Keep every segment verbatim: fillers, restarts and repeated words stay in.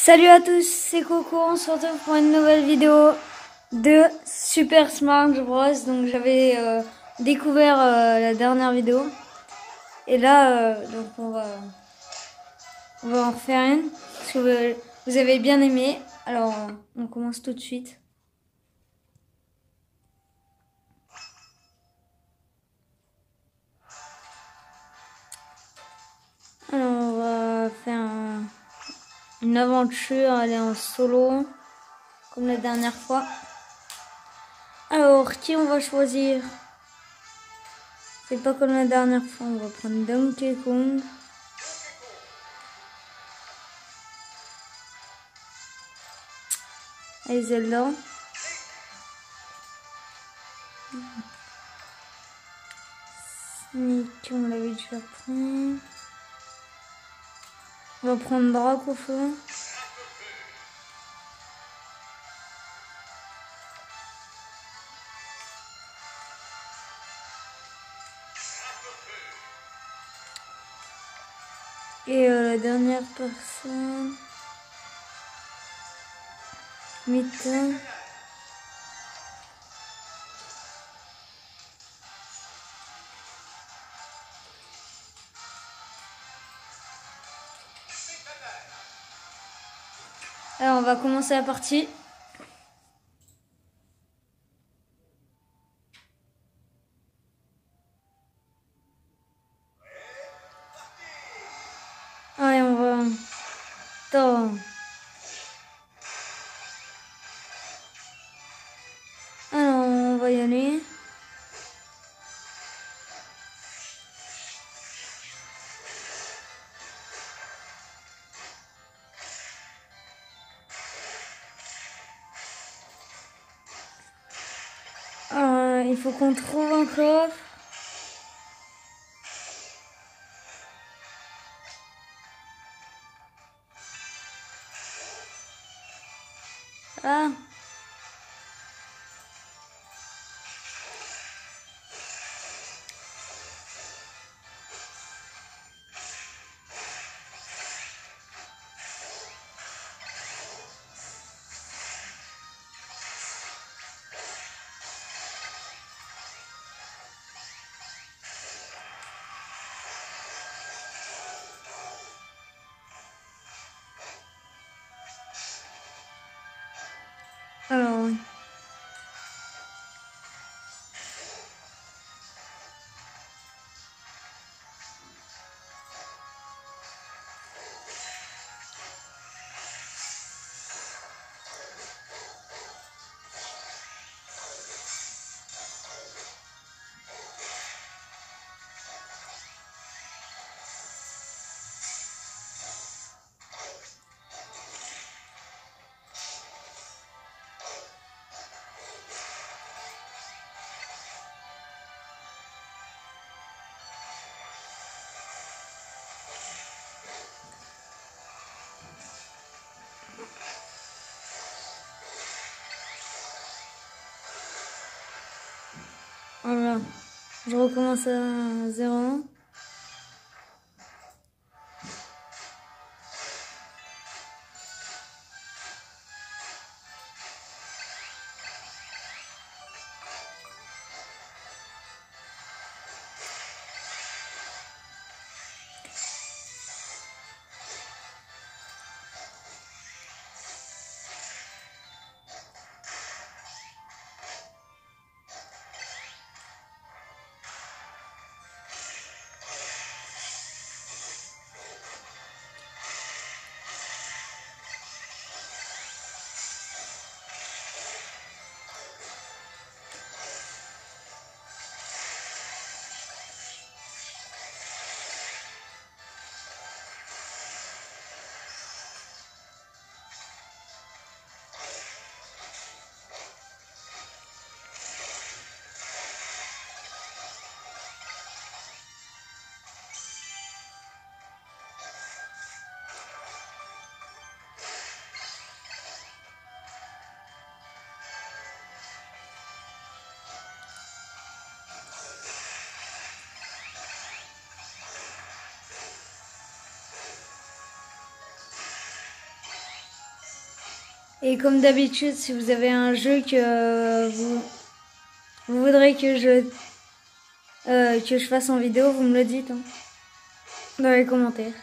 Salut à tous, c'est Coco, on se retrouve pour une nouvelle vidéo de Super Smash Bros. Donc j'avais euh, découvert euh, la dernière vidéo et là euh, donc on va on va en refaire une parce que vous avez bien aimé. Alors on commence tout de suite. Alors on va faire un, une aventure, aller en solo comme la dernière fois. Alors qui on va choisir? C'est pas comme la dernière fois, on va prendre Donkey Kong. Et Zelda. Sonic, on l'avait déjà pris. On va prendre Dracofeu. Et euh, la dernière personne. Mita. Alors on va commencer la partie. Allez, on va... Attends. Alors on va y aller. Euh, il faut qu'on trouve un coffre. Ah. Alors oui. Voilà. Je recommence à zéro. Et comme d'habitude, si vous avez un jeu que euh, vous, vous voudrez que je, euh, que je fasse en vidéo, vous me le dites hein, dans les commentaires.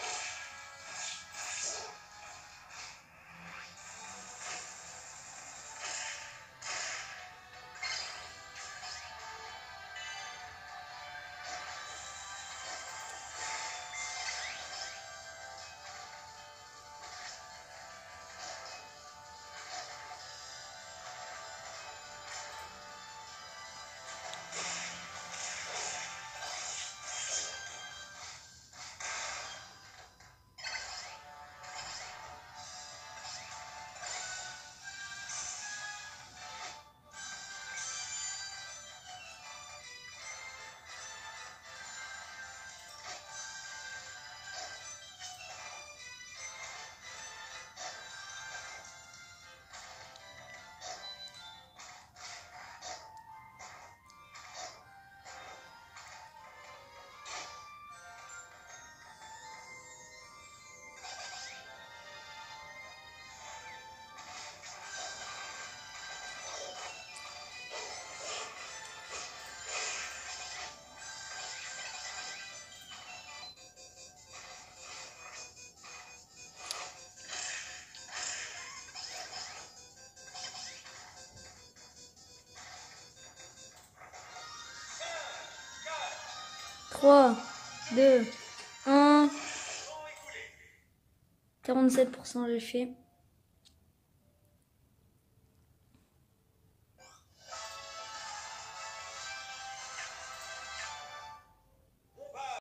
trois, deux, un. quarante-sept pour cent j'ai fait.